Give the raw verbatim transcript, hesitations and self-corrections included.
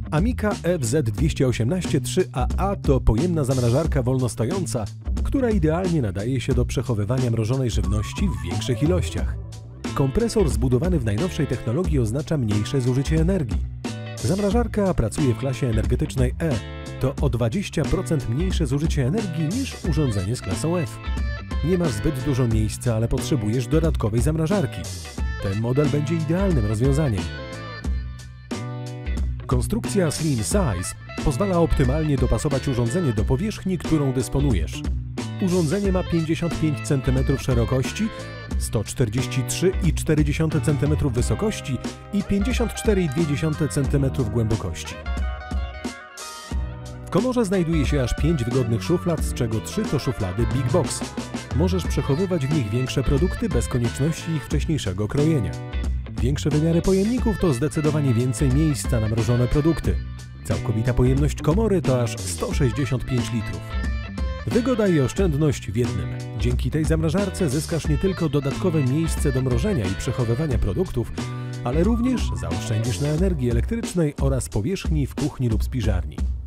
Amica F Z dwieście osiemnaście trzy A A to pojemna zamrażarka wolnostojąca, która idealnie nadaje się do przechowywania mrożonej żywności w większych ilościach. Kompresor zbudowany w najnowszej technologii oznacza mniejsze zużycie energii. Zamrażarka pracuje w klasie energetycznej E. To o dwadzieścia procent mniejsze zużycie energii niż urządzenie z klasą F. Nie masz zbyt dużo miejsca, ale potrzebujesz dodatkowej zamrażarki. Ten model będzie idealnym rozwiązaniem. Konstrukcja Slim Size pozwala optymalnie dopasować urządzenie do powierzchni, którą dysponujesz. Urządzenie ma pięćdziesiąt pięć centymetrów szerokości, sto czterdzieści trzy i cztery dziesiąte centymetra wysokości i pięćdziesiąt cztery i dwie dziesiąte centymetra głębokości. W komorze znajduje się aż pięć wygodnych szuflad, z czego trzy to szuflady Big Box. Możesz przechowywać w nich większe produkty bez konieczności ich wcześniejszego krojenia. Większe wymiary pojemników to zdecydowanie więcej miejsca na mrożone produkty. Całkowita pojemność komory to aż sto sześćdziesiąt pięć litrów. Wygoda i oszczędność w jednym. Dzięki tej zamrażarce zyskasz nie tylko dodatkowe miejsce do mrożenia i przechowywania produktów, ale również zaoszczędzisz na energii elektrycznej oraz powierzchni w kuchni lub spiżarni.